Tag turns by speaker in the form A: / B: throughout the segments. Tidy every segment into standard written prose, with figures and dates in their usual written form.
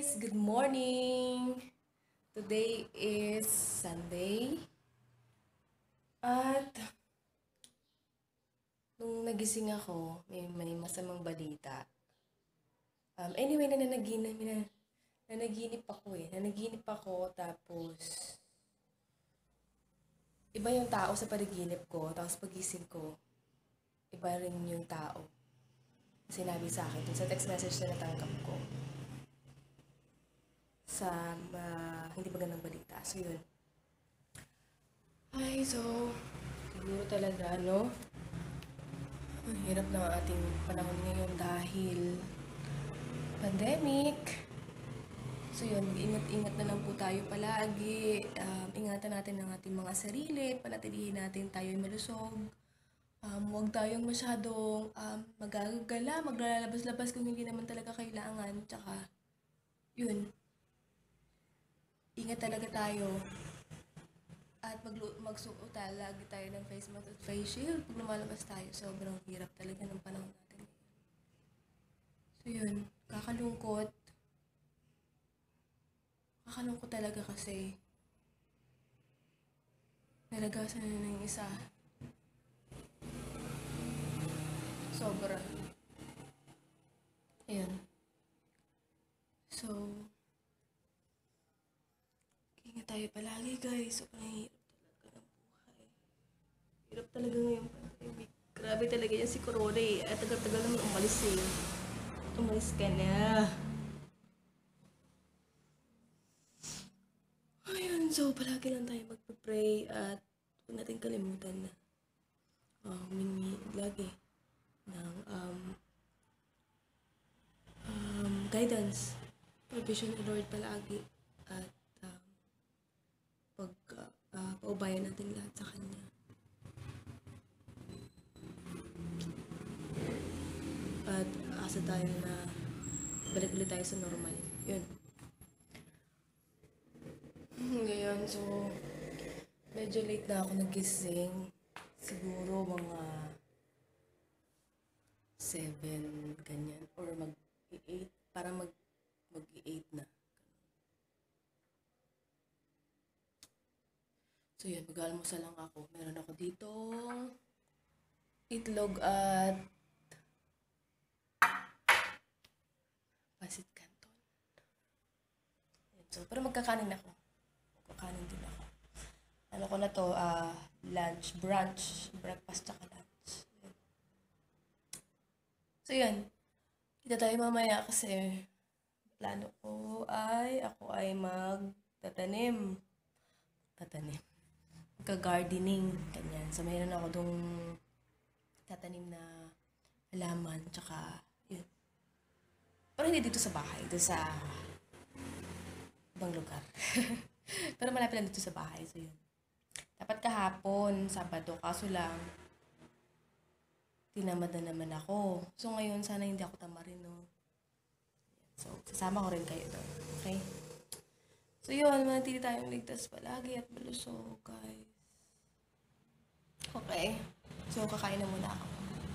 A: guys! Good morning! Today is Sunday. At nung nagising ako, may masamang balita. Anyway, nanaginip ako Nanaginip ako tapos iba yung tao sa panaginip ko. Tapos pagising ko, iba rin yung tao. Sinabi sa akin dun sa text message na natanggap ko. Sa hindi magandang balita. So, yun. Siguro talaga, no? Ang hirap ng ating panahon ngayon dahil pandemic. So, yun. Mag-ingat-ingat na lang po tayo palagi. Ingatan natin ang ating mga sarili. Panatilihin natin tayo malusog. Huwag tayong masyadong magagala, maglalabas-labas kung hindi naman talaga kailangan. Tsaka, yun. Ingat talaga tayo. At magsuot lagi tayo ng face mask at face shield pag lumalabas tayo. Sobrang hirap talaga ng panahon natin. So yun, kakalungkot. Kakalungkot talaga kasi nalagasan na ng isa. Sobra. Ayun. So, ingat tayo palagi guys. Sobrang hirap talaga ng buhay. Hirap talaga ngayon. Grabe talaga yan si Corona eh. At tagal-tagal naman umalis eh. Umalis ka na. Ayun, so palagi lang tayo magpapray at huwag natin kalimutan na humingi lagi ng guidance, provision ng Lord palagi at paubayan natin lahat sa Kanya. At asa tayo na balik ulit tayo sa normal. Yun. Ngayon, so medyo late na ako nagising. Siguro mga 7, ganyan. Or mag-8, parang mag-8 na. So yun, mag-almusal lang ako. Meron ako dito itlog at pasit canton. So, pero magkakanin ako. Magkakanin din ako. Ano ko na to, lunch, brunch, breakfast, tsaka lunch. Yun. So yun, kita tayo mamaya kasi plano ko ako ay magtatanim. Magka-gardening, ganyan. So, mayroon ako dong tatanim na halaman, tsaka, yun. Pero hindi dito sa bahay, dito sa ibang lugar. Pero malapit lang dito sa bahay, so yun. Dapat kahapon, Sabado, kaso lang, tinamad na naman ako. So, ngayon, sana hindi ako tamarin, no? So, sasama ko rin kayo doon, okay? So, yun, manatili tayong ligtas palagi at malusog, guys. Okay. So, kakain na muna ako.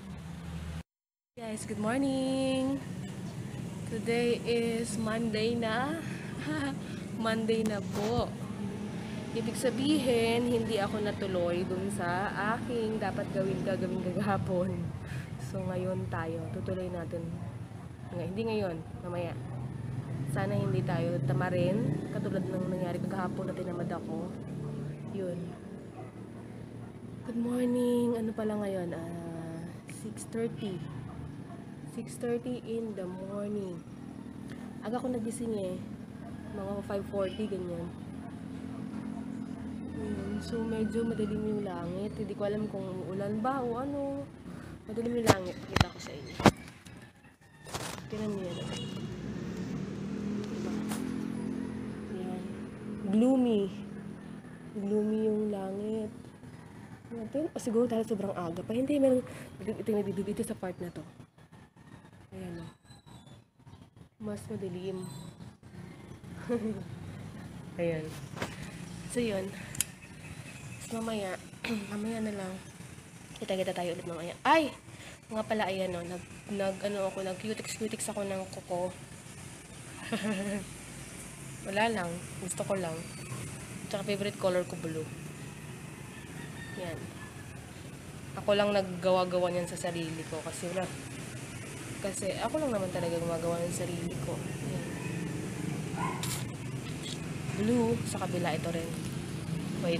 A: Guys, good morning! Today is Monday na. Monday na po. Ibig sabihin, hindi ako natuloy dun sa aking dapat gagawin kagahapon. So, ngayon tayo. Tutuloy natin. Hindi ngayon. Mamaya. Sana hindi tayo tamarin. Katulad ng nangyari kagahapon na tinamad ako. Yun. Good morning. Ano pala ngayon? 6:30. 6:30 in the morning. Aga ko nagising eh. Mga 5:40, ganyan. So, medyo madilim yung langit. Hindi ko alam kung ulan ba o ano. Madilim yung langit. Pakita ko sa inyo. Tingnan niyo yan. Diba? Yan. Gloomy. Gloomy yung langit. Natin, siguro dahil sobrang aga pa. Hindi, meron dito sa part na to. Ayan o. Mas madilim. Ayan. So, yun. So, mamaya na lang. Kita-kita tayo ulit mamaya. Ay! Mga pala, ayan o. Nag-cutics ako ng kuko. Wala lang. Gusto ko lang. Tsaka favorite color ko blue. Yan. Ako lang naggawa-gawa niyan sa sarili ko kasi wala. Kasi ako lang naman talaga gumagawa ng sarili ko. Yan. Blue. Sa kabila ito rin. Wait.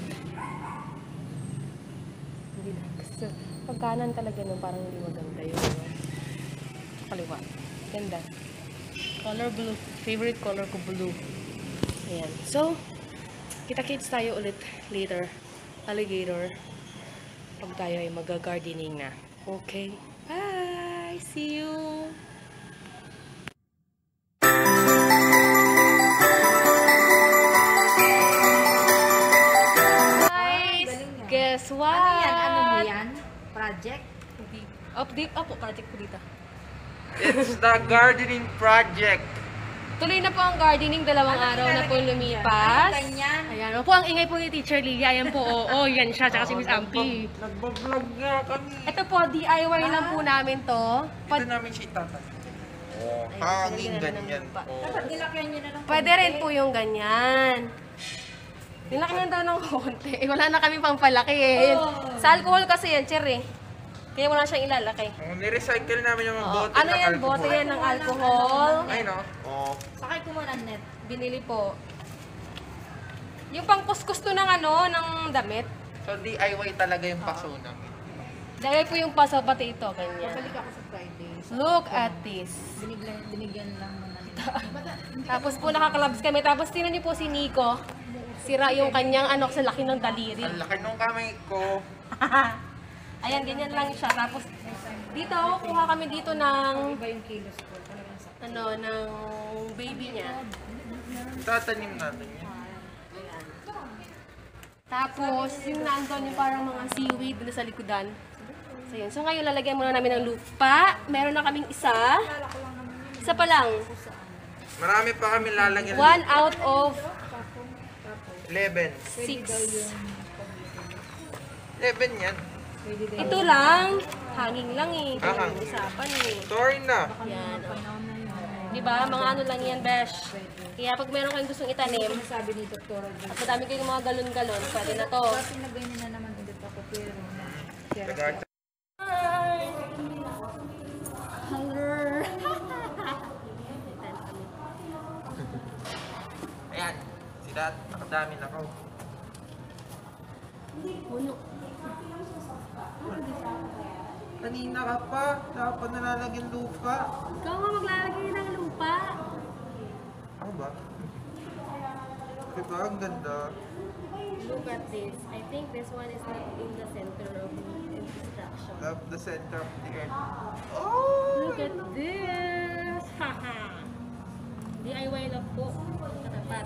A: Hindi na. Kasi pagkanan talaga nun parang hindi maganda yun. Kaliwa. Ganda. Color blue. Favorite color ko blue. Ayan. So, kita-kits tayo ulit later. Alligator. Pag tayo ay mag-gardening na. Okay? Bye! See you! Guys! Guess what?
B: Ano yan? Ano mo yan? Project?
A: Update. Opo, project ko dito.
C: It's the gardening project.
A: Tuloy na po ang gardening, dalawang araw na po lumipas.
B: Ganyan.
A: Ayan, opo, ang ingay po ni Teacher Lilia. Ayan po, oo, yan siya, tsaka si Miss Ampi.
C: Nagbablog nga kami.
A: Ito po, DIY lang po namin to.
C: Ito namin siya itatan. Oh, hangin ganyan.
B: Dapat nilakyan nyo na lang.
A: Pwede rin po yung ganyan. Nilakyan daw ng konti. Eh, wala na kami pampalaki eh. Sa alcohol kasi yan, Cher eh. Kaya wala siyang ilalaki.
C: Oh, nirecycle namin yung mga bote
A: Ano
C: ng
A: yan,
C: alcohol.
A: bote yan ng alcohol.
C: Ay, no? Oh.
B: Sakay ko muna net.
A: Binili po. Yung pangkuskus to ng ano, ng damit.
C: So, DIY talaga yung paso namin.
A: Dahil po yung paso, pati ito, ganyan.
B: Balik ako sa Friday.
A: Look at this.
B: Binigyan lang naman.
A: Tapos po nakakalabs kami. Tapos tinan niyo po si Nico. Sira yung kanyang ano sa laki ng daliri.
C: Ang laki nung kamay ko.
A: Ayan, ganyan lang siya. Tapos dito, kuha kami dito ng
B: Iba yung kilos ko.
A: ano, ng baby niya.
C: Tatanim natin yan.
A: Ayan. Tapos, yung nandun yung parang mga seaweed na sa likodan. So, yun. So, ngayon lalagyan muna namin ng lupa. Meron na kaming isa. Isa pa lang.
C: Marami pa kami lalagyan.
A: 1 out of
C: 11.
A: 6.
C: 11 yan.
A: Ito lang. Hanging lang eh.
C: Hanging.
A: Usapan eh.
C: Sorry na.
A: Yan. Oh. Diba? Mga ano lang yan, besh. Kaya pag meron kayong gustong itanim,
B: Sabi ni Dr.
A: at madami kayong mga galon-galon, pwede na to.
B: Kasi na ganyan na naman ulit ako pero
C: Taga-
A: Hi! Hunger!
C: Ayan. Sila, nakadami na ako.
A: Puno.
C: Kanina ka pa. Dapat nalalagyan lupa.
A: Ikaw nga maglalagay ng lupa.
C: Ako ba? Diba? Ang ganda.
A: Look at this. I think this one is not in the center of construction.
C: Love the center of the earth. Oh!
A: Look at this! Haha! DIY lang po. Katapat.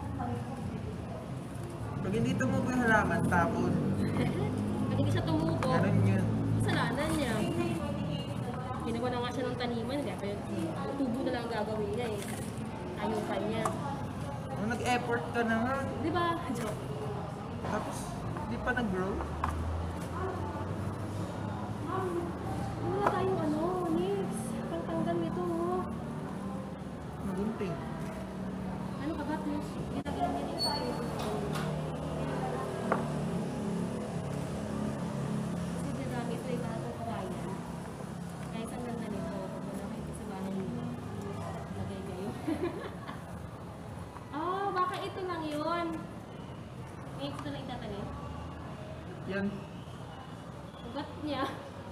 C: Pag hindi tumubo yung halaman, tapon.
A: Pag hindi siya tumubo,
C: Ganun yun.
A: kasalanan niya. Ginawa na nga siya ng taniman, kaya tubo na lang ang gagawin niya eh. Ayukan niya.
C: Nung nag-effort ka na nga,
A: Di ba? Joke.
C: tapos hindi pa nag-grow.
A: Wala tayong ano, Nix. Pangtanggal nito. Oh.
C: Nagunting.
A: Ano ka ba, Nix? Ginagay niya Nix. Kasi dinami ito, iba ito kawayan. Kaya isang ganda nito. Pag wala kayo sa bahay nito. Lagay kayo. Oh, baka ito lang yun. Nix, ito lang itatanim.
C: Yan.
A: Ugat niya.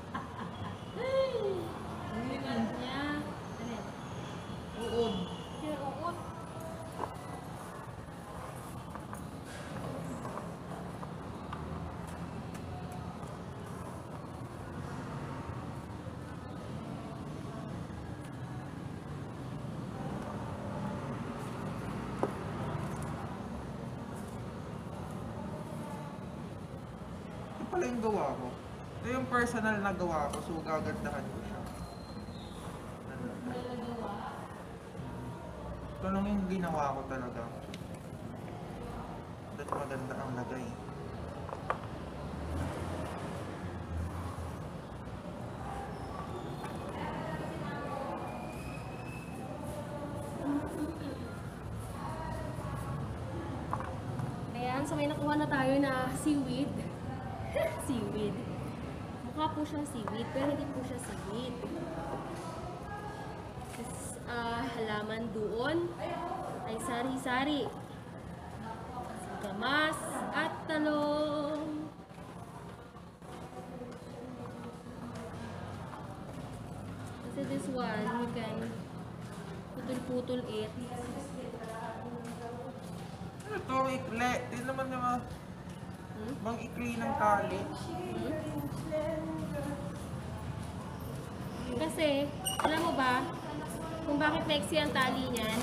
A: Ugat niya. Ano yan?
C: Uod.
A: Kaya uot.
C: Ito pala yung gawa ko. Ito yung personal na gawa ko, so gagandahan ko siya. Ito lang yung ginawa ko talaga. Ba't maganda ang lagay?
A: So may nakuha na tayo na seaweed. Seaweed. Mukha po siyang seaweed, pero hindi po siya seaweed. Halaman doon ay sari-sari. Gamas at talong. Kasi this one, you can putol-putol it.
C: Ano to? Ikli. Di naman naman. Bang ikli ng tali.
A: Kasi, alam mo ba, kung bakit maiksi ang tali niyan?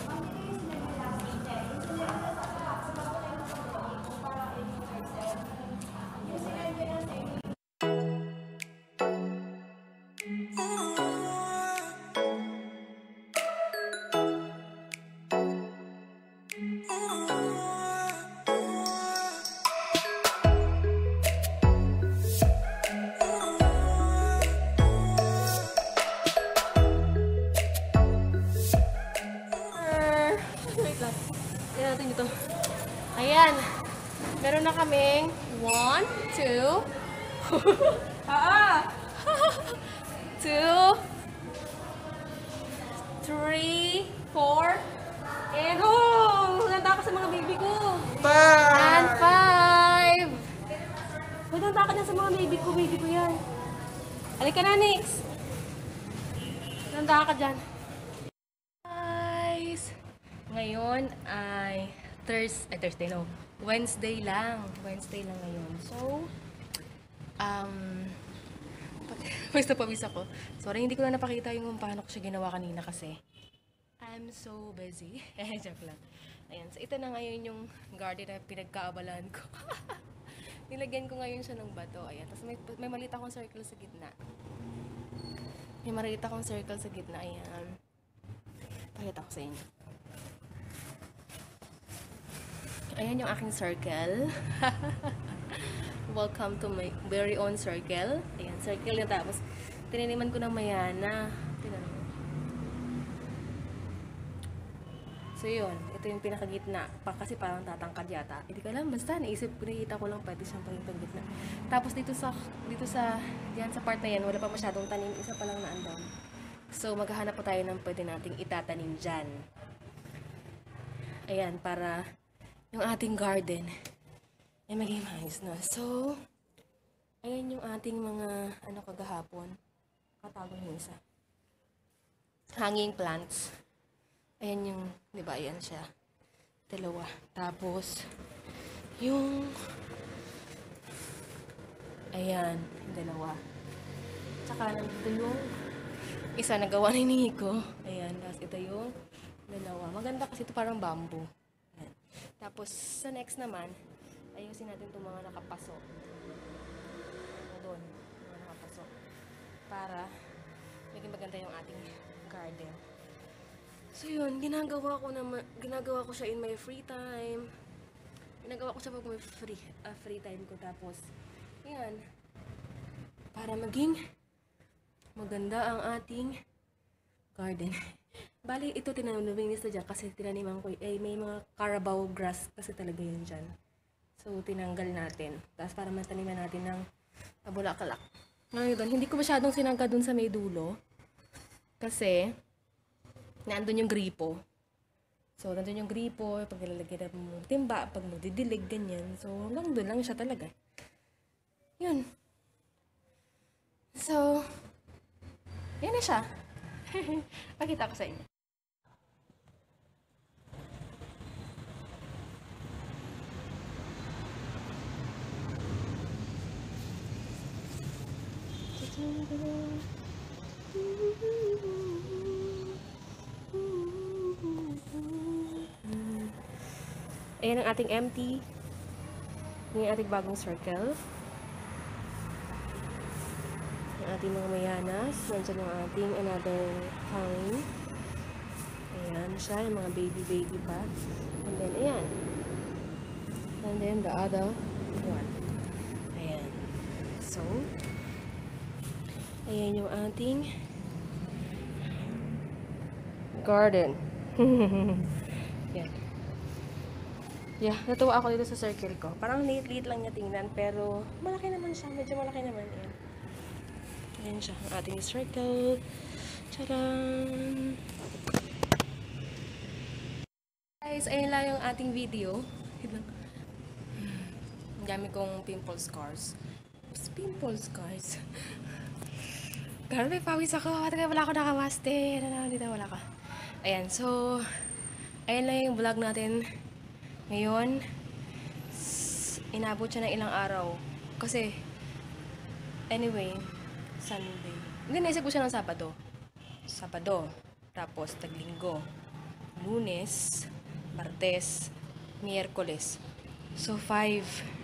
A: Wait lang. Tignan natin dito. Ayan. Meron na kaming 1, 2 2 3, 4 and nanda ka sa mga baby ko. And 5. Nanda ka na sa mga baby ko yan. Halika na, Nix. Nanda ka dyan. Ngayon ay Wednesday lang. Wednesday lang ngayon. So, pawis ako. Sorry, hindi ko na napakita yung paano ko siya ginawa kanina kasi I'm so busy. Joke lang. Ayan, so ito na ngayon yung garden na pinagkaabalan ko. Nilagyan ko ngayon siya ng bato. Ayan, tapos may maliit akong circle sa gitna. Ayan. Pakita ko sa inyo. Ayan yung aking circle. Welcome to my very own circle. Ayan, circle yun. Tapos, tininiman ko ng mayana. Tinaniman. So, yun. Ito yung pinakagitna. Kasi parang tatangkad yata. Hindi ko alam. Basta, nakita ko lang pwede siyang paging gitna. Tapos, diyan sa part na yan, wala pa masyadong tanim. Isa pa lang na andon. So, maghahanap po tayo ng pwede nating itatanim dyan. Ayan, para yung ating garden ay maging maayos na. So, ayan yung ating mga kagahapon. Katago yung isa. Hanging plants. Ayan yung, di ba, ayan siya. Dalawa. Tapos, yung ayan, yung dalawa. Tsaka nandito yung isa nagawa ni Nico. Ayan, tapos ito yung dalawa. Maganda kasi ito parang bamboo. Ayan. Tapos, sa next naman, ayusin natin itong mga nakapasok. Doon, mga nakapasok. Para maging maganda yung ating garden. So yun, ginagawa ko siya in my free time. Ginagawa ko siya pag may free time ko. Tapos, yan. Para maging maganda ang ating garden. Bali, ito tinanong nista dyan kasi tinaniman ko, may mga carabao grass kasi talaga yun dyan. So, tinanggal natin. Tapos, para mataniman natin ng bulaklak. Ngayon, hindi ko masyadong sinangga dun sa may dulo. Kasi, nandun yung gripo. So, nandun yung gripo, pag nilalagyan mo timba, pag magdidilig, ganyan. So, hanggang doon lang siya talaga. Yun. So, yan na siya. Pakita ko sa inyo. Ayan ang ating empty. Yung ating bagong circle. Yung ating mga mayanas. Nandiyan yung ating another hanging. Ayan siya. Yung mga baby pa. And then, ayan. And then, the other one. Ayan. So, ayan yung ating garden. Yan. Yeah, natuwa ako dito sa circle ko. Parang liit-liit lang niya tingnan, pero malaki naman siya. Medyo malaki naman. Ayan. Ayan siya, ang ating circle. Tcharam! Guys, ayun lang yung ating video. Ang dami kong pimple scars. Pimple scars. Grabe, pawis ako. Wala ako nakamaste. Dito, wala ka. Ayan, so, ayun lang yung vlog natin. Ngayon, inabot siya ng ilang araw. Kasi, anyway, Sunday. Hindi, naisip ko siya ng Sabado. Tapos, Taglinggo. Lunes, Martes, Miyerkules. So, 5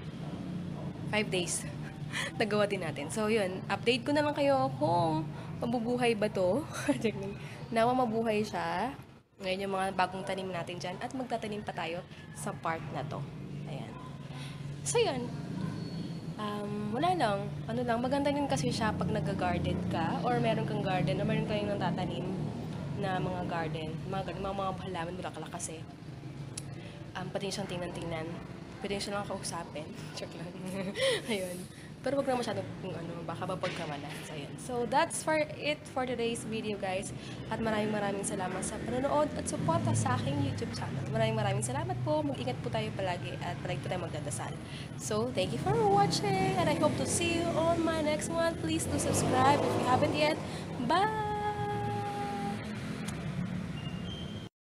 A: days. Nagawa din natin. So, yun. Update ko na lang kayo kung mabubuhay ba to. Nawa mabuhay siya. Ngayon yung mga bagong tanim natin dyan. At magtatanim pa tayo sa park na to. Ayan. So, yun. Wala lang. Ano lang, maganda din kasi siya pag nag-garden ka or meron kang garden or meron kayong natatanim na mga garden. Mga halaman, bulaklak kasi. Pati siyang tingnan-tingnan. Pwede siya lang kausapin. Check lang. Ayun. Pero wag na masyadong baka mapagkamalan. So, yun. So, that's for it for today's video, guys. At maraming salamat sa panonood at suporta sa aking YouTube channel. Maraming salamat po. Mag-ingat po tayo palagi at palagi po tayo magdadasal. So, thank you for watching and I hope to see you on my next one. Please do subscribe if you haven't yet. Bye!